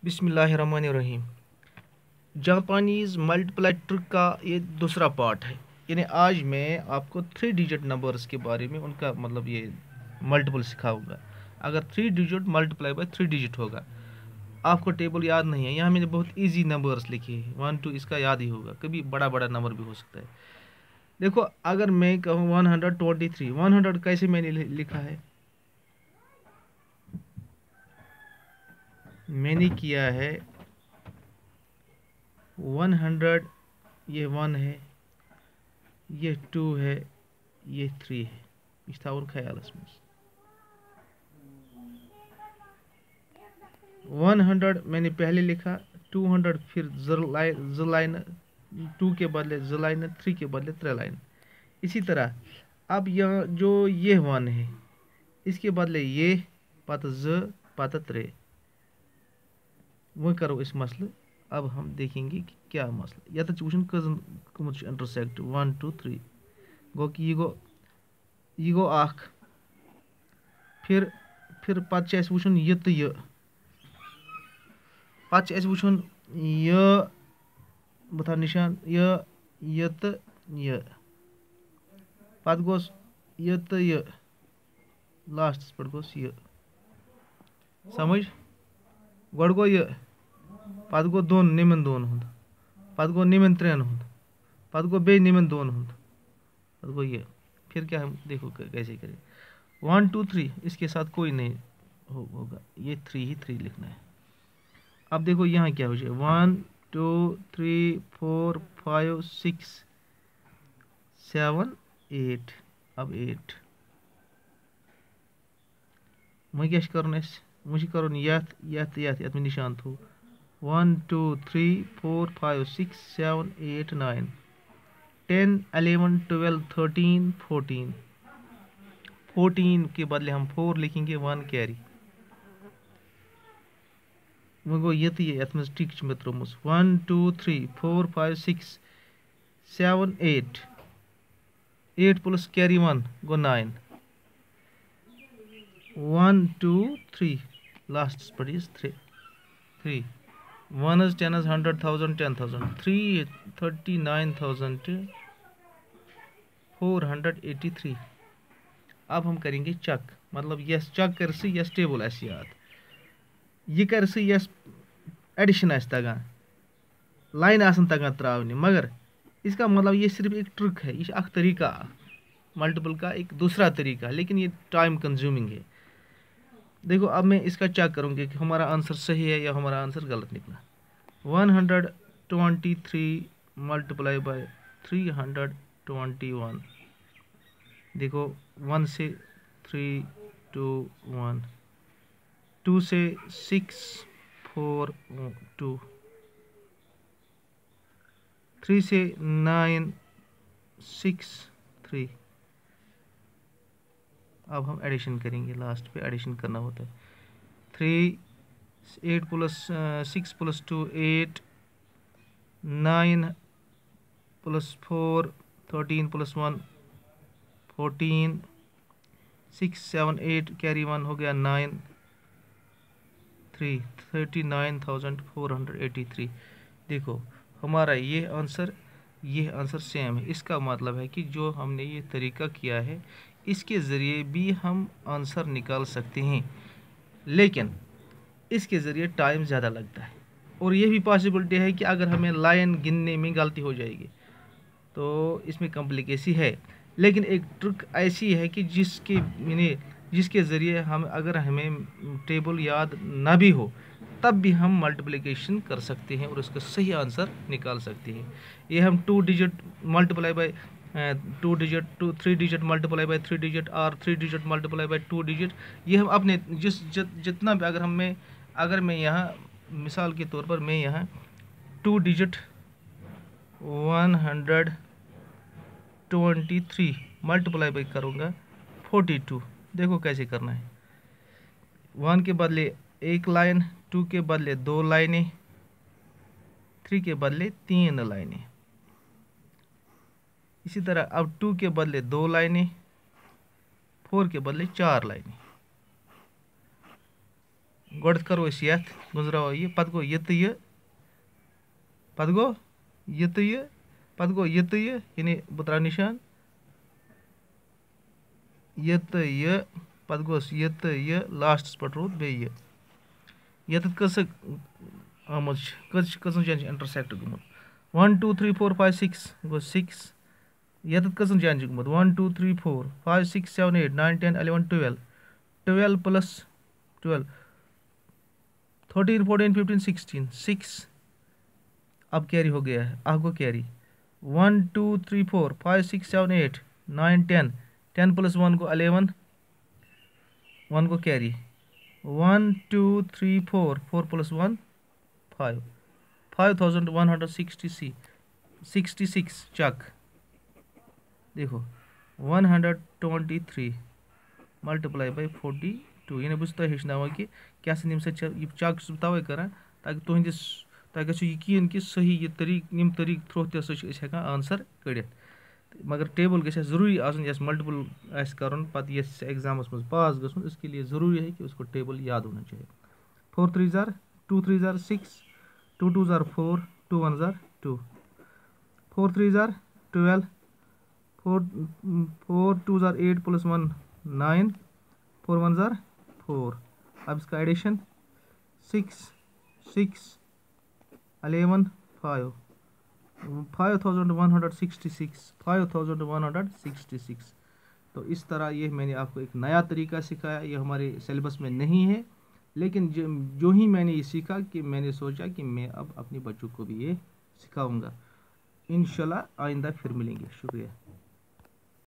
बिस्मिल्लाहिर्रहमानिर्रहीम। Japanese multiply trick का ये दूसरा पार्ट है। यानी आज मैं आपको 3 डिजिट नंबर्स के बारे में उनका मतलब ये मल्टीपल सिखाऊंगा। अगर 3 डिजिट मल्टीप्लाई बाय 3 डिजिट होगा, आपको टेबल याद नहीं है, यहाँ मैंने बहुत इजी नंबर्स लिखे हैं। 1 2 इसका याद ही होगा, कभी बड़ा बड़ा नंबर भी हो सकता है। देखो, अगर मैं कहूँ 123, 100 कैसे मैंने लिखा है, मैंने किया है 100, ये 1 है, ये 2 है, ये 3 है। यह थोन ख्यालस मज 100 मैंने पहले लिखा, 200 फिर ज लाइन, 2 के बदले ज लाइन, 3 के बदले 3 लाइन। इसी तरह अब यहाँ जो ये 1 है, इसके बदले ये पत ज पत 3। वो करो इस मसले। अब हम देखेंगे कि क्या मसला ये वुन कम इंटरसेक्ट 1 2 3 गो कि यह गो अख, फिर पत वुन यह तो यह, पत वुन यह, बता निशान यह तो यह, पत गोस यह तो यह, लास्टस पे गोस यह। समझ? गो गो यह, पत गो दोन निमन दोन हुंद, पत गो निमन त्रेन हुंद, पत गो बे निमन दोन हुंद, पत गो यह। फिर क्या हम देखो कैसे करें। 1 2 3 इसके साथ कोई नहीं होगा, ये 3 ही 3 लिखना है। अब देखो यहाँ क्या हो जाए, 1 2 3 4 5 6 7 8। अब 8 वह क्या कर, मुझे कर यथ में निशान थो 1 2 3 4 5 6 7 8 9 10 11 12 13 14। 14 के बदले हम 4 लिखेंगे, 1 कैरी। वो गो ये ये टिक मे त्रोमुस 1 2 3 4 5 6 7 8, 8 प्लस कैरी 1 गो 9, 1 2 3 लास्ट पर इज 3। 1 is 10 is 100,000 10,000, 3 39,483। अब हम करेंगे चक, मतलब यस चक कर सी यस टेबल आस याद, यह कर सी यस एडिशन आस तगान, लाइन आसन तगान त्रावने। मगर इसका मतलब ये सिर्फ एक ट्रिक है, ये एक तरीका मल्टीपल का एक दूसरा तरीका, लेकिन ये टाइम कंज्यूमिंग है। देखो, अब मैं इसका चेक करूँगी कि हमारा आंसर सही है या हमारा आंसर गलत निकला। 123 मल्टीप्लाई बाय 321। देखो, 1 से 3 2 1, 2 से 6 4 2, 3 से 9 6 3। अब हम एडिशन करेंगे, लास्ट पे एडिशन करना होता है। 8 plus 6 plus 2 8, 9 plus 4 13 plus 1 14, 6 7 8 carry 1 हो गया 9 3, 39,483। देखो, हमारा ये आंसर सेम है। इसका मतलब है कि जो हमने ये तरीका किया है, इसके ज़रिए भी हम आंसर निकाल सकते हैं, लेकिन इसके ज़रिए टाइम ज़्यादा लगता है। और ये भी पॉसिबिलिटी है कि अगर हमें लाइन गिनने में गलती हो जाएगी तो इसमें कॉम्प्लिकेसी है। लेकिन एक ट्रिक ऐसी है कि जिसके ज़रिए अगर हमें टेबल याद ना भी हो, तब भी हम मल्टीप्लिकेशन कर सकते हैं और उसका सही आंसर निकाल सकते हैं। ये हम 2 digit multiply by 2 digit, 3 digit multiply by 3 digit और 3 डिजिट मल्टीप्लाई बाय 2 डिजिट, ये हम अपने जितना भी अगर मैं यहाँ मिसाल के तौर पर मैं यहाँ 2 डिजिट 123 मल्टीप्लाई बाय करूँगा 42। देखो कैसे करना है। 1 के बदले एक लाइन, 2 के बदले 2 लाइनें, 3 के बदले 3 लाइनें। इसी तरह अब 2 के बदले 2 लाइनें, 4 के बदले 4 लाइनें। गोड़ करो ये गुजराव यह पत गो यह तो यह पत गो यह तो यह पत गो यह तो यह यानी बह त्रा निशान यह तो यह पत गोस यह तो यह लास्ट पे रूद बे यह ये कस आमुत कसन जान इंटरसेक्ट गुमुत 1 2 3 4 5 6 गो 6 ये कसन जान गुमुत 1 2 3 4 5 6 7 8 9 10 11 12 12 प्लस 12 13 14 15 16 6 अब कैरी हो गया है आपको कैरी 1 2 3 4 5 6 7 8 9 10 10 प्लस 1 को 11 1 को कैरी 1 2 3 4 4 प्लस 1 5 5166 66 चक देखो 123 मल्टीप्लाई बाय 42 यानी बस तुम हेचन कि क्या यम चक तवे कर ताकि तुहस तुम गो यकीन कि सही ये तरीक यम तरीक थ्रो हेकान आंसर कड़ित मगर टेबल गस जरूरी आस मल्टीपल कर पे एग्जामस मज पास गुन इसके लिए ज़रूरी है कि उसको टेबल याद होना चाहिए 4 3 जार 2 3 जार 6 2 2 जार 4 2 1 जार 2 4 3 जार 12 4 2 जार 8 प्लस 1 9 4 1 जार 4 अब इसका एडिशन 6 6 11 5 5166 तो इस तरह ये मैंने आपको एक नया तरीका सिखाया। ये हमारे सिलेबस में नहीं है, लेकिन जो ही मैंने ये सीखा कि मैंने सोचा कि मैं अब अपने बच्चों को भी ये सिखाऊंगा। इंशाल्लाह आइंदा फिर मिलेंगे। शुक्रिया।